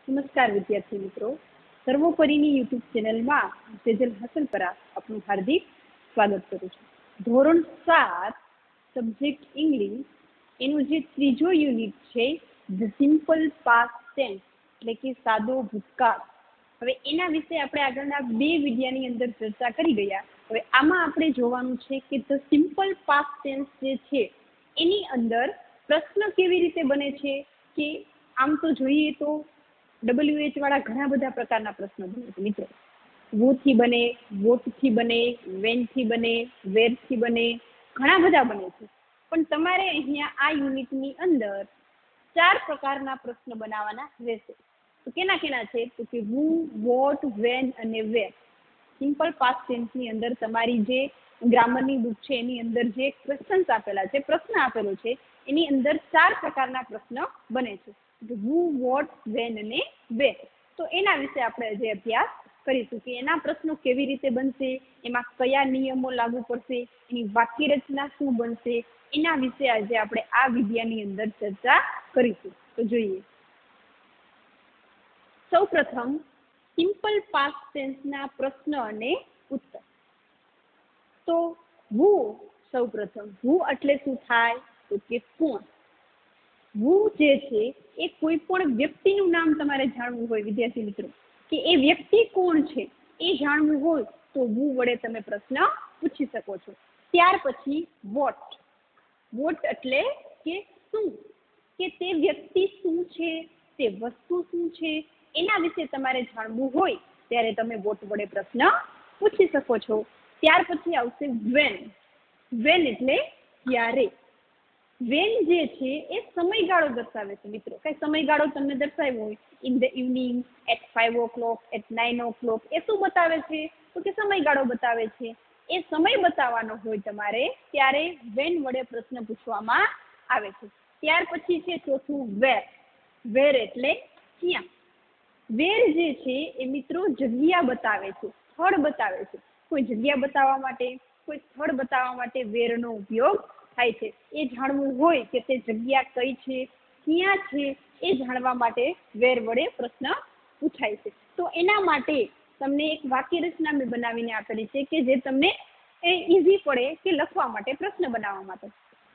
નમસ્કાર વિદ્યાર્થી મિત્રો, સર્વોપરીની યુટ્યુબ ચેનલમાં સેજલ હસનપરા આપનું હાર્દિક સ્વાગત કરું છું. ધોરણ 7 સબ્જેક્ટ ઇંગ્લિશ એનું જે ત્રીજો યુનિટ છે ધ સિમ્પલ પાસ્ટ ટેન્સ એટલે કે સાદો ભૂતકાળ. હવે એના વિશે આપણે આગળના 2 વિડિયાની અંદર ચર્ચા કરી ગયા. હવે આમાં આપણે જોવાનું છે કે ધ સિમ્પલ પાસ્ટ ટેન્સ જે છે એની અંદર પ્રશ્ન કેવી રીતે બને છે કે આમ તો જોઈએ તો WH વાળા ઘણા બધા પ્રકારના પ્રશ્નો બને છે મિત્રો. વુ થી બને, વોટ થી બને, વેન થી બને, વેર થી બને, ઘણા બધા બને છે. પણ તમારે અહીંયા આ યુનિટની અંદર 4 પ્રકારના પ્રશ્ન બનાવવાના રહેશે. તો કેના કેના છે? તો કે વુ, વોટ, વેન અને વેર. સિમ્પલ પાસ્ટ ટેન્સની અંદર તમારી જે ગ્રામરની બુક છે એની અંદર જે ક્વેશ્ચન્સ આપેલા છે, પ્રશ્ન આપેલો છે, એની અંદર 4 પ્રકારના પ્રશ્ન બને છે. વુ, વોટ, વેન અને વેર. તો એના વિશે આપણે આજે અભ્યાસ કરીશું કે એના પ્રશ્નો કેવી રીતે બનશે, એમાં કયા નિયમો લાગુ પડશે, એની વાક્ય રચના શું બનશે, એના વિશે આજે આપણે આ વિડિયાની અંદર ચર્ચા કરીશું. તો જોઈએ. સૌપ્રથમ સિમ્પલ પાસ્ટ ટેન્સના પ્રશ્ન અને ઉત્તર. તો વુ, સૌપ્રથમ વુ એટલે શું થાય? તો કે કોણ. વુ જે છે એ કોઈ પણ વ્યક્તિનું નામ તમારે જાણવું હોય વિદ્યાર્થી મિત્રો, કે એ વ્યક્તિ કોણ છે એ જાણવું હોય તો વુ વડે તમે પ્રશ્ન પૂછી શકો છો. ત્યાર પછી વોટ. વોટ એટલે કે શું, કે તે વ્યક્તિ શું છે, તે વસ્તુ શું છે, એના વિશે તમારે જાણવું હોય ત્યારે તમે વોટ વડે પ્રશ્ન પૂછી શકો છો. ત્યાર પછી આવશે વેન. વેન એટલે ક્યારે. વેન જે છે એ સમયગાળો દર્શાવે છે મિત્રો. કઈ સમયગાળો તમને દર્શાવ્યો હોય, in the evening, at 5 o'clock, at 9 o'clock, એ શું બતાવે છે? તો કે સમયગાળો બતાવે છે. એ સમય બતાવવાનો હોય તમારે ત્યારે વેન વડે પ્રશ્ન પૂછવામાં આવે છે. ત્યાર પછી છે ચોથું વેર. વેર એટલે ક્યાં. વેર જે છે એ મિત્રો જગ્યા બતાવે છે, સ્થળ બતાવે છે. કોઈ જગ્યા બતાવવા માટે, કોઈ સ્થળ બતાવવા માટે વેરનો ઉપયોગ થાય છે. એ જાણવું હોય કે તે જગ્યા કઈ છે, ક્યાં છે, એ જાણવા માટે વેર વડે પ્રશ્ન પૂછાય છે. તો એના માટે તમને એક વાક્ય રચના મેં બનાવીને આપેલી છે કે જે તમને ઈઝી પડે કે લખવા માટે, પ્રશ્ન બનાવવા માટે.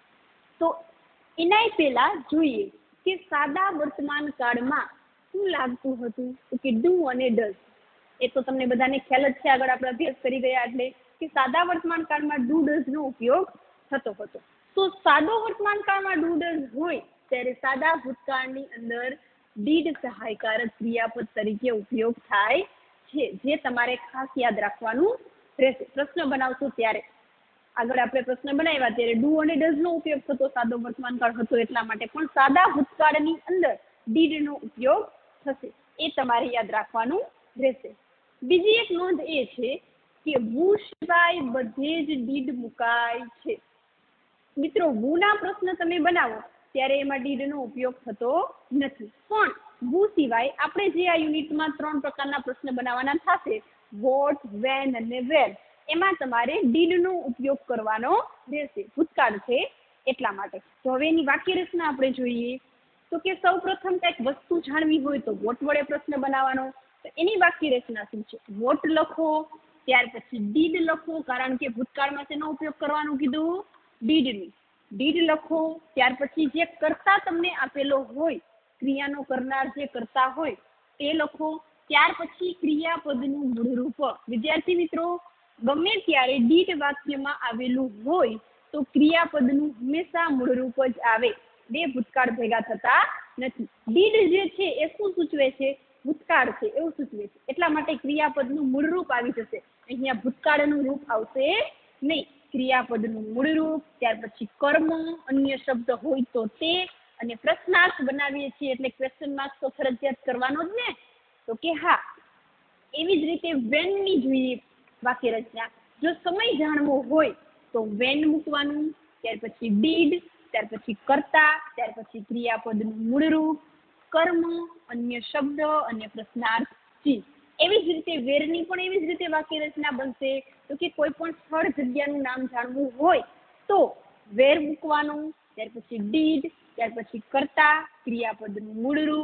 તો એનાય પહેલા જોઈએ કે સાદા વર્તમાન કાળમાં શું લાગતું હતું? તો કે ડુ અને ડઝ. એ તો તમને બધાને ખ્યાલ જ છે, આગળ આપણે અભ્યાસ કરી ગયા એટલે, કે સાદા વર્તમાન કાળમાં ડુ ડઝ નો ઉપયોગ થતો હતો. તો સાદો વર્તમાન કાળમાં ડુ ડઝ હોય ત્યારે સાદા ભૂતકાળની અંદર ડીડ સહાયકારક ક્રિયાપદ તરીકે ઉપયોગ થાય છે, જે તમારે ખાસ યાદ રાખવાનું રહેશે પ્રશ્ન બનાવશો ત્યારે. આગળ આપણે પ્રશ્ન બનાવ્યા ત્યારે ડુ અને ડઝ નો ઉપયોગ થતો, સાદો વર્તમાન કાળ હતો એટલા માટે, પણ સાદા ભૂતકાળની અંદર ડીડ નો ઉપયોગ થશે. એ તમારે યાદ રાખવાનું રહેશે. બીજી એક નોંધ એ છે કે વુ સિવાય બધે જ ડીડ મુકાય છે. મિત્રો વુ ના પ્રશ્ન તમે બનાવો ત્યારે એમાં ડીડ નો ઉપયોગ થતો નથી, પણ વુ સિવાય આપણે જે આ યુનિટમાં 3 પ્રકારના પ્રશ્ન બનાવવાના થશે, વોટ, વેન અને વેર, એમાં તમારે ડીડ નો ઉપયોગ કરવાનો રહેશે. ભૂતકાળ છે એટલા માટે. તો હવે એની વાક્ય રચના આપણે જોઈએ. તો કે સૌ પ્રથમ કંઈક વસ્તુ જાણવી હોય તો વોટ વડે પ્રશ્ન બનાવવાનો. તો એની વાક્ય રચના શું છે? વોટ લખો, ત્યાર પછી ડીડ લખો, કારણ કે ભૂતકાળમાં તેનો ઉપયોગ કરવાનું કીધું, ડીડની. ડીડ લખો, ત્યાર પછી જે કર્તા તમને આપેલો હોય, ક્રિયાનો કરનાર જે કરતા હોય તે લખો. ત્યાર પછી ક્રિયાપદનું મૂળરૂપ. વિદ્યાર્થી મિત્રો, ગમે ત્યારે ડીડ વાક્યમાં આવેલું હોય તો ક્રિયાપદનું હંમેશા મૂળરૂપ જ આવે, બે ભૂતકાળ ભેગા થતા નથી. ડીડ જે છે એ શું સૂચવે છે? ભૂતકાળ છે એવું સૂચવે છે. એટલા માટે ક્રિયાપદનું મૂળરૂપ આવી જશે. અહીંયા ભૂતકાળનું રૂપ આવશે નહીં. ક્રિયાપદનું મૂળરૂપ, ત્યાર પછી કર્મ, અન્ય શબ્દ હોય તો તે, અને પ્રશ્નાર્થ બનાવીએ છીએ એટલે ક્વેશ્ચન માર્ક તો ફરજિયાત કરવાનો જ ને. તો કે હા. એવી જ રીતે વેનની જોઈએ વાક્ય રચના. જો સમય જાણવો હોય તો વેન મૂકવાનું, ત્યાર પછી ડીડ, ત્યાર પછી કર્તા, ત્યાર પછી ક્રિયાપદનું મૂળરૂપ, કર્મ, અન્ય શબ્દ અને પ્રશ્નાર્થ ચિહ્ન. એવી જ રીતે વેરની પણ એવી જ રીતે વાક્ય રચના બનશે. તો કે કોઈ પણ સ્થળ, જગ્યાનું નામ જાણવું હોય તો વેર મૂકવાનું, ત્યાર પછી ડીડ, ત્યાર પછી કર્તા, ક્રિયાપદનું મૂળરૂપ,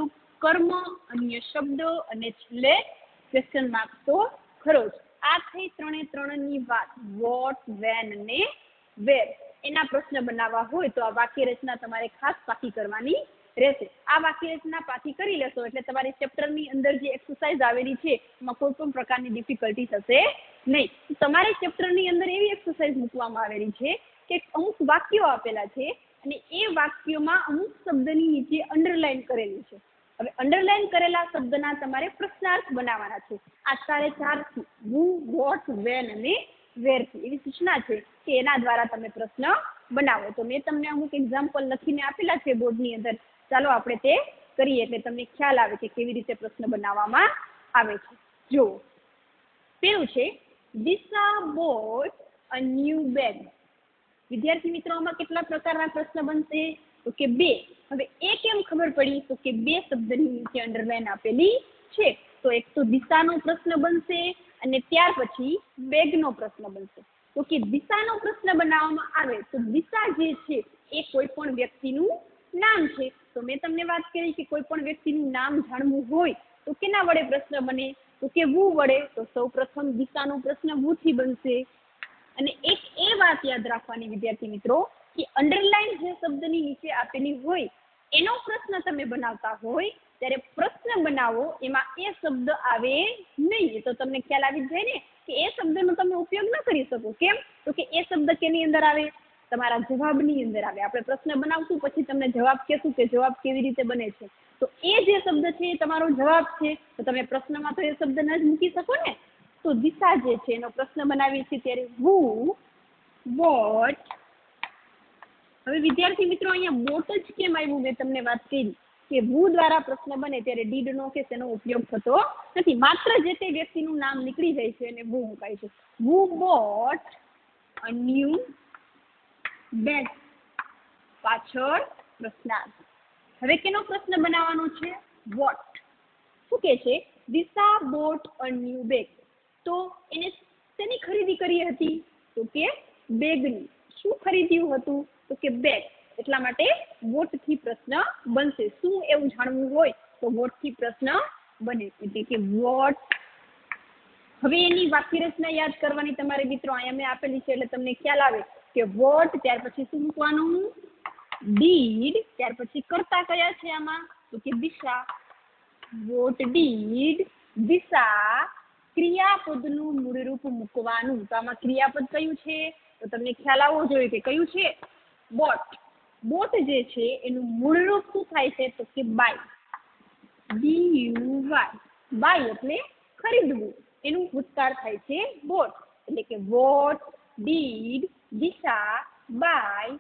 કર્મ, અન્ય શબ્દ અને છેલ્લે ક્વેશ્ચન માર્ક તો ખરો જ. આ થઈ ત્રણની વાત, વોટ, વેન અને વેર. એના પ્રશ્ન બનાવવા હોય તો આ વાક્ય રચના તમારે ખાસ પાકી કરવાની રહેશે. આ વાક્ય રચના પાકી કરી લેશો એટલે તમારી ચેપ્ટરની અંદર જે એક્સરસાઇઝ આવેલી છે એમાં કોઈ પણ પ્રકારની ડિફિકલ્ટી થશે નહીં. તમારે ચેપ્ટરની અંદર એવી એક્સરસાઇઝ મૂકવામાં આવેલી છે કે અમુક વાક્યો આપેલા છે અને એ વાક્યોમાં અમુક શબ્દની નીચે અંડરલાઈન કરેલી છે. હવે અંડરલાઈન કરેલા શબ્દના તમારે પ્રશ્નાર્થ બનાવવાના છે. આ 4 હુ, વોટ, વેન અને વેરથી એવી સૂચના છે કે એના દ્વારા તમે પ્રશ્ન બનાવો. તો મેં તમને અમુક એક્ઝામ્પલ લખીને આપેલા છે બોર્ડની અંદર. ચાલો આપણે તે કરીએ એટલે તમને ખ્યાલ આવે કે કેવી રીતે પ્રશ્ન બનાવવામાં આવે છે. જુઓ, પેલું છે Disha bought a new bag. વિદ્યાર્થી મિત્રો, આમાં કેટલા પ્રકારના પ્રશ્ન બનશે? તો કે 2. હવે એ કેમ ખબર પડી? તો કે 2 શબ્દની નીચે અંડરલાઈન આપેલી છે. તો એક તો દિશાનો પ્રશ્ન બનશે અને ત્યાર પછી બેગનો પ્રશ્ન બનશે. તો કે દિશાનો પ્રશ્ન બનાવવામાં આવે તો દિશા જે છે એ કોઈ પણ વ્યક્તિનું નામ છે. તો મેં તમને વાત કરી કે કોઈ પણ વ્યક્તિનું નામ જાણવું હોય તો કેના વડે પ્રશ્ન બને? તો કે વુ વડે. તો સૌ પ્રથમ દિશાનો પ્રશ્ન વુથી બનશે. અને એક એ વાત યાદ રાખવાની વિદ્યાર્થી મિત્રો કે અંડરલાઈન જે શબ્દની નીચે આપેલી હોય એનો પ્રશ્ન તમે બનાવતા હોય ત્યારે પ્રશ્ન બનાવો એમાં એ શબ્દ આવે નહીં. તો તમને ખ્યાલ આવી જાય ને કે એ શબ્દનો તમે ઉપયોગ ન કરી શકો. કેમ? તો કે એ શબ્દ કેની અંદર આવે? તમારા જવાબની અંદર આવે. આપણે પ્રશ્ન બનાવશું પછી તમને જવાબ કહેશું કે જવાબ કેવી રીતે બને છે. તો એ જે શબ્દ છે એ તમારો જવાબ છે. તો તમે પ્રશ્નમાં તો એ શબ્દ ન જ મૂકી શકો ને. તો દિશા જે છે એનો પ્રશ્ન બનાવીએ છીએ ત્યારે હુ, વોટ. હવે વિદ્યાર્થી મિત્રો, અહીંયા બોટ જ કેમ આવ્યું? મેં તમને વાત કરી કે વુ દ્વારા પ્રશ્ન બને ત્યારે ડીડનો કે તેનો ઉપયોગ થતો નથી. માત્ર જે તે વ્યક્તિનું નામ નીકળી જાય છે અને વુ મુકાય છે. Who bought a new bag. પાછળ પ્રશ્નાર્થ. હવે કેનો પ્રશ્ન બનાવવાનો છે? વોટ. શું કે છે? Disha bought a new bag. તો એને શેની ખરીદી કરી હતી? તો કે બેગની. શું ખરીદ્યું હતું? તો કે બેગ. એટલા માટે વોટથી પ્રશ્ન બનશે. શું એવું જાણવું હોય તો વોટથી પ્રશ્ન બને. એટલે કે વોટ. હવે એની વાક્ય રચના યાદ કરવાની તમારે મિત્રો. અહીંયા મેં આપેલી છે એટલે તમને ખ્યાલ આવે કે વોટ, ત્યાર પછી શું મૂકવાનું? ડીડ. ત્યાર પછી કર્તા કયા છે આમાં? તો કે દિશા. વોટ ડીડ દિશા. ક્રિયાપદનું મૂળરૂપ મૂકવાનું. તો આમાં ક્રિયાપદ કયું છે? તો તમને ખ્યાલ આવવો જોઈએ કે કયું છે? બોટ. બોટ જે છે એનું મૂળરૂપ શું થાય છે? તો કે બાય. BUY. બાય એટલે ખરીદવું. એનું ભૂતકાળ થાય છે બોટ. એટલે કે વોટ, ડીડ, દિશા, બાય.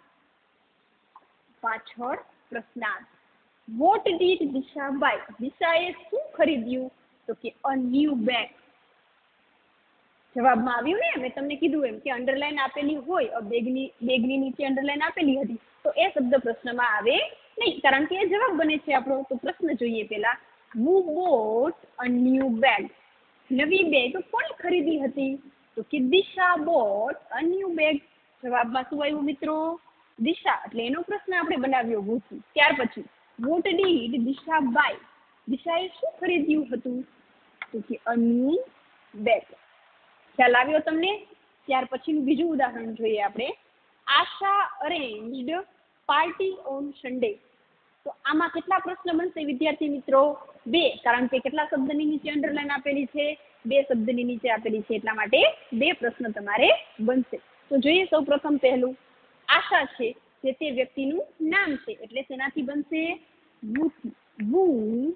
પાછળ પ્રશ્નાર્થ. What did Disha buy. દિશાએ શું ખરીદ્યું? તો કે અ ન્યૂ બેગ. જવાબમાં આવ્યું ને, મેં તમને કીધું એમ કે અંડરલાઈન આપેલી હોય, બેગની નીચે અંડરલાઈન આપેલી હતી તો એ શબ્દ પ્રશ્નમાં આવે નહીં, કારણ કે એ જવાબ બને છે આપણો. તો પ્રશ્ન જોઈએ પહેલા. Who bought a new bag. નવી બેગ કોણે ખરીદી હતી? તો કે Disha bought a new bag. જવાબમાં શું આવ્યું મિત્રો? દિશા. એટલે એનો પ્રશ્ન આપણે બનાવ્યો વુથી. ત્યાર પછી વોટ ડીડ દિશા બાય. દિશાએ શું ખરીદ્યું હતું? તો કે અ ન્યૂ બેગ. ખ્યાલ આવ્યો તમને? ત્યાર પછીનું બીજું ઉદાહરણ જોઈએ આપણે. Asha arranged party on Sunday. તો આમાં કેટલા પ્રશ્ન બનશે વિદ્યાર્થી મિત્રો? 2. કારણ કે કેટલા શબ્દની નીચે અંડરલાઈન આપેલી છે? 2 શબ્દની નીચે આપેલી છે. એટલા માટે 2 પ્રશ્ન તમારે બનશે. તો જોઈએ સૌ પ્રથમ પહેલું. આશા છે જે તે વ્યક્તિનું નામ છે એટલે તેનાથી બનશે વુથી. Who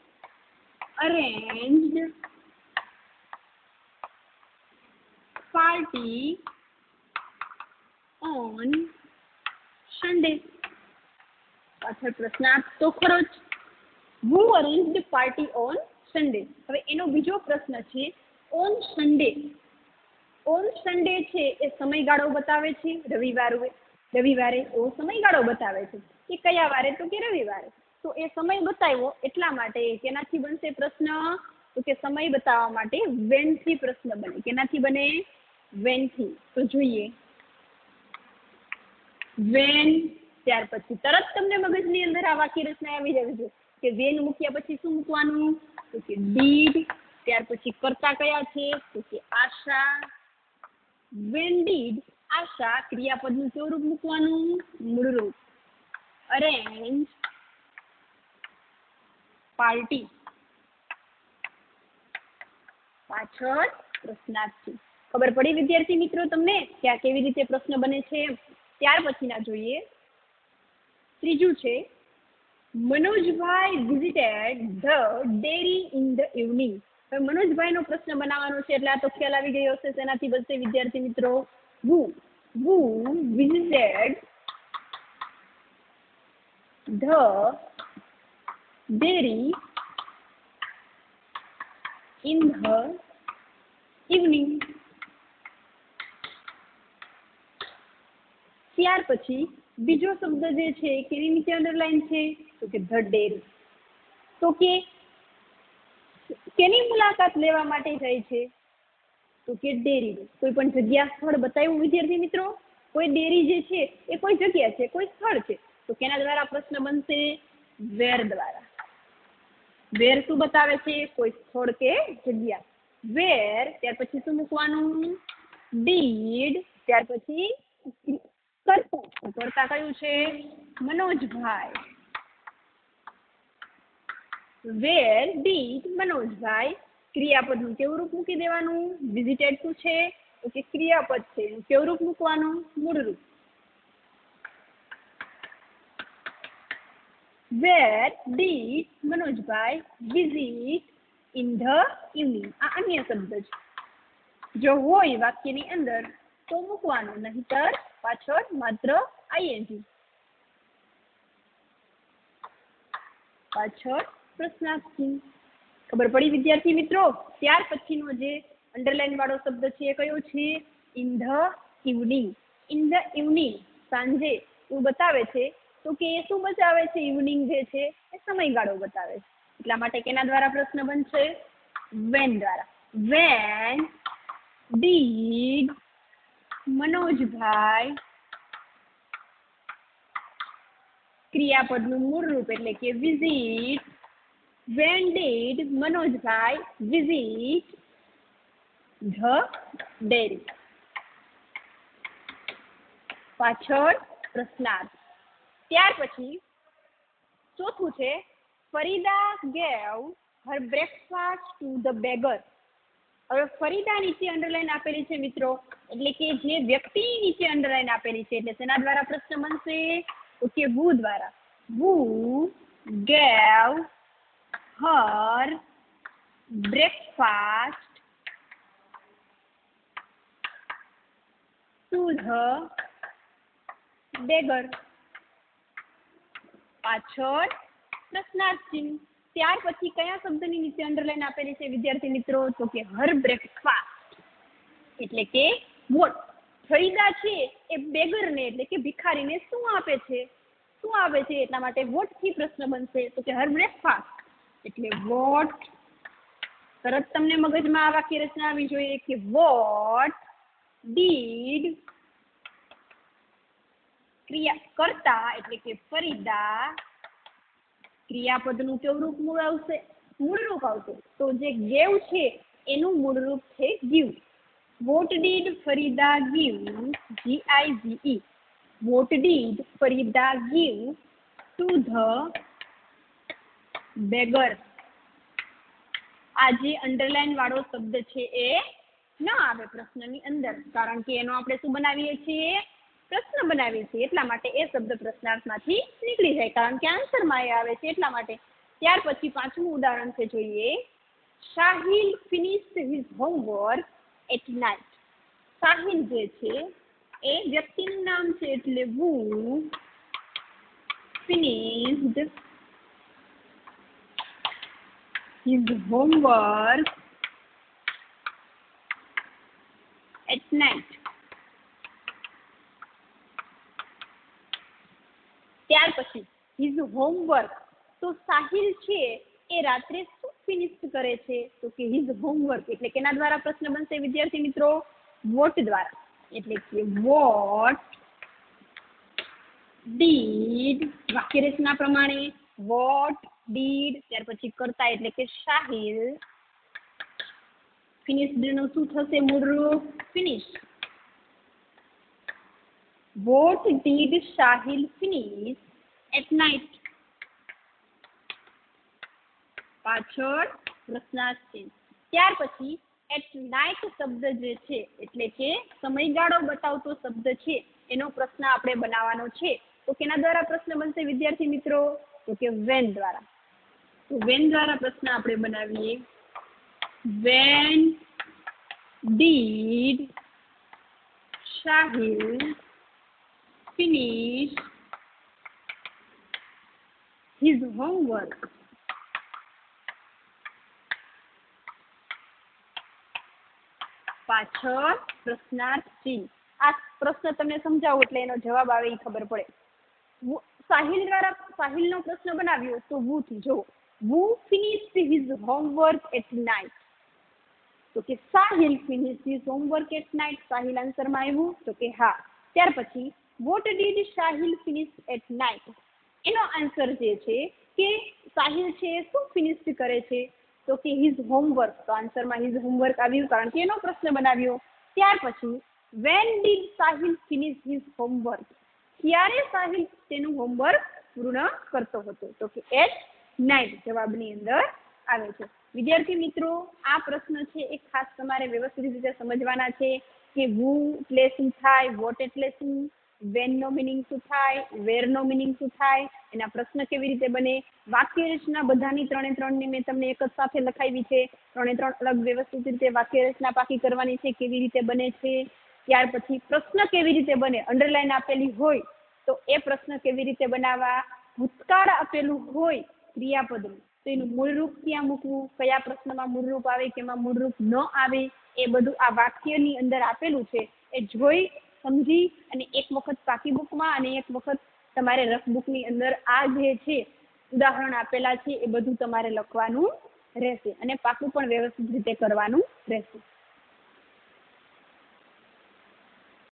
arranged party on Sunday. પાછળ પ્રશ્નાર્થ તો ખરો જ. Who arranged party on Sunday. હવે એનો બીજો પ્રશ્ન છે ઓન સન્ડે. ઓન સન્ડે છે એ સમયગાળો બતાવે છે. રવિવારે એવો સમયગાળો બતાવે છે કે કયા વારે? તો કે રવિવારે. તો એ સમય બતાવ્યો એટલા માટે કેનાથી બનશે પ્રશ્ન? તો કે સમય બતાવવા માટે વેનથી પ્રશ્ન બને. કેનાથી બને? વેનથી. તો જોઈએ વેન. ત્યાર પછી તરત તમને મગજની અંદર આ વાક્ય રચના આવી જવી જોઈએ. કે વેન મૂક્યા પછી શું મૂકવાનું? તો કે ડીડ. ત્યાર પછી કર્તા કયા છે? તો કે આશા. વેન ડીડ આશા ક્રિયાપદનું કેવું રૂપ મૂકવાનું? મૂળ રૂપ. Arrange party. પાછળ પ્રશ્નાર્થ છે. ખબર પડી વિદ્યાર્થી મિત્રો તમને કે આ કેવી રીતે પ્રશ્ન બને છે? ત્યાર પછીના જોઈએ. ત્રીજું છે Manojbhai visited the dairy in the evening. હવે મનોજભાઈનો પ્રશ્ન બનાવવાનો છે એટલે આ તો ખ્યાલ આવી ગયો હશે. તેનાથી બનશે વિદ્યાર્થી મિત્રો who visited the dairy in the evening. ત્યાર પછી બીજો શબ્દ જે છે કેની નીચે અંડરલાઈન છે? તો કે ધ ડેરી. તો કે કેની મુલાકાત લેવા માટે જાય છે? તો કે ડેરી. કોઈ પણ જગ્યા સ્થળ બતાવ્યું વિદ્યાર્થી મિત્રો? કોઈ ડેરી જે છે એ કોઈ જગ્યા છે, કોઈ સ્થળ છે. તો કેના દ્વારા પ્રશ્ન બનશે? વેર દ્વારા. વેર શું બતાવે છે? કોઈ સ્થળ કે જગ્યા. વેર ત્યાર પછી શું મૂકવાનું? ડીડ. ત્યાર પછી કર્તા. કર્તા કયું છે? મનોજભાઈ. વેર ડીડ મનોજભાઈ. ક્રિયાપદનું કેવું રૂપ મૂકી દેવાનું? વિઝિટેડ શું છે? તો કે ક્રિયાપદ છે. કેવું રૂપ મૂકવાનું? મૂળ રૂપ. Where did Manojbhai visit in the evening. આ અન્ય શબ્દ છે. જો હોય વાક્યની અંદર તો મૂકવાનું, નહીતર પાછળ માત્ર આઈએનજી. પાછળ પ્રશ્નાર્થ. ખબર પડી વિદ્યાર્થી મિત્રો? ત્યાર પછીનો જે અંડરલાઈન વાળો શબ્દ છે એ કયો છે? In the evening. In the evening સાંજે એવું બતાવે છે. તો કે એ શું બતાવે છે? ઇવનિંગ જે છે એ સમયગાળો બતાવે છે. એટલા માટે કેના દ્વારા પ્રશ્ન બનશે? વેન દ્વારા. વેન ડીડ મનોજભાઈ. ક્રિયાપદનું મૂળ રૂપ એટલે કે visit. When did Manojbhai visit the dairy. પાછળ પ્રશ્નાર્થ. ત્યાર પછી ચોથું છે Farida gave her breakfast to the beggar. હવે ફરીદા નીચે અંડરલાઈન આપેલી છે મિત્રો, એટલે કે જે વ્યક્તિની નીચે અંડરલાઈન આપેલી છે એટલે તેના દ્વારા પ્રશ્ન બનશે? તો કે who દ્વારા. who gave her breakfast to the beggar. પાછળ પ્રશ્નાર્થ ચિહ્ન. ત્યાર પછી કયા શબ્દની નીચે અંડરલાઈન આપેલી છે વિદ્યાર્થી મિત્રો? તો કે હર બ્રેકફાસ્ટ એટલે કે વોટ. ફરીદા છે એ બેગરને એટલે કે ભિખારીને શું આપે છે? શું આપે છે? એટલા માટે વોટ થી પ્રશ્ન બનશે. તો કે હર બ્રેકફાસ્ટ એટલે વોટ. તરત તમને મગજમાં આ વાક્ય રચના આવવી જોઈએ કે વોટ ડીડ ક્રિયા કર્તા એટલે કે ફરીદા. ક્રિયાપદનું કેવું રૂપ મૂળ આવશે? મૂળ રૂપ આવશે. તો જે ગેવ છે એનું મૂળ રૂપ છે give. What did Farida give. GIVE. What did Farida give to the beggar. આ જે અંડરલાઈન વાળો શબ્દ છે એ ન આવે પ્રશ્નની અંદર, કારણ કે એનો આપણે શું બનાવીએ છીએ? પ્રશ્ન બનાવીએ છીએ. એટલા માટે એ શબ્દ પ્રશ્નાર્થમાંથી નીકળી જાય, કારણ કે આન્સરમાં એ આવે છે એટલા માટે. ત્યાર પછી પાંચમું ઉદાહરણ છે જોઈએ. Sahil finished his homework at night. Sahil જે છે એ વ્યક્તિનું નામ છે એટલે who finished his homework at night. ત્યાર પછી his homework. તો સાહિલ છે એ રાત્રે શું ફિનિશ કરે છે? તો કે his homework એટલે કેના દ્વારા પ્રશ્ન બનશે વિદ્યાર્થી મિત્રો? વોટ દ્વારા. એટલે કે વોટ ડીડ વાક્ય રચના પ્રમાણે વોટ ડીડ, ત્યાર પછી કરતા એટલે કે સાહિલ, ફિનિશ્ડ નું શું થશે મૂળરૂપ? Finish. What did Sahil finish at night? પાછળ પ્રશ્નાર્થ ચિહ્ન. ત્યાર પછી એટ નાઇટ શબ્દ જે છે એટલે કે સમયગાળો બતાવતો શબ્દ છે એનો પ્રશ્ન આપણે બનાવવાનો છે. તો કેના દ્વારા પ્રશ્ન બનશે વિદ્યાર્થી મિત્રો? તો કે વેન દ્વારા. તો વેન દ્વારા પ્રશ્ન આપણે બનાવીએ. When did Sahil finish his homework? પાછળ પ્રશ્નાર્થ ચિહ્ન. આ પ્રશ્ન તમને સમજાવું એટલે એનો જવાબ આવે એ ખબર પડે. સાહિલ દ્વારા સાહિલનો પ્રશ્ન બનાવ્યો તો વુ થી જો વુ finished his homework at night. તો કે Sahil finished his homework at night. Sahil આન્સરમાં આવ્યું તો કે હા. ત્યાર પછી what did Sahil finish at night? એનો આન્સર જે છે કે સાહિલ છે શું ફિનિશ કરે છે? તો કે હિઝ હોમવર્ક. તો આન્સરમાં હિઝ હોમવર્ક આવ્યું કારણ કે એનો પ્રશ્ન બનાવ્યો. ત્યાર પછી when did Sahil finish his homework? ક્યારે સાહિલ તેનું હોમવર્ક પૂર્ણ કરતો હતો? તો કે એટ નાઇટ જવાબની અંદર આવે છે. વિદ્યાર્થી મિત્રો આ પ્રશ્ન છે એ ખાસ તમારે વ્યવસ્થિત રીતે સમજવાના છે કે વુ એટલે શું થાય, વોટ એટલે શું, વેન નો મિનિંગ શું થાય, વેર નો મિનિંગ શું થાય, એના પ્રશ્ન કેવી રીતે બને. વાક્ય રચના બધાની 3 ની મેં તમને એક જ સાથે લખાવી છે. 3 અલગ વ્યવસ્થિત રીતે વાક્ય રચના પાકી કરવાની છે, કેવી રીતે બને છે. ત્યાર પછી પ્રશ્ન કેવી રીતે બને, અંડરલાઈન આપેલી હોય તો એ પ્રશ્ન કેવી રીતે બનાવવા, ભૂતકાળ આપેલું હોય ક્રિયાપદનું તો એનું મૂળરૂપ ક્યાં મૂકવું, કયા પ્રશ્નમાં મૂળરૂપ આવે કેમાં મૂળરૂપ ન આવે, એ બધું આ વાક્યની અંદર આપેલું છે. એ જોઈ સમજી અને એક વખત પાકી બુકમાં અને એક વખત તમારે રફ બુકની અંદર આ જે છે ઉદાહરણ આપેલા છે એ બધું તમારે લખવાનું રહેશે અને પાકું પણ વ્યવસ્થિત રીતે કરવાનું રહેશે.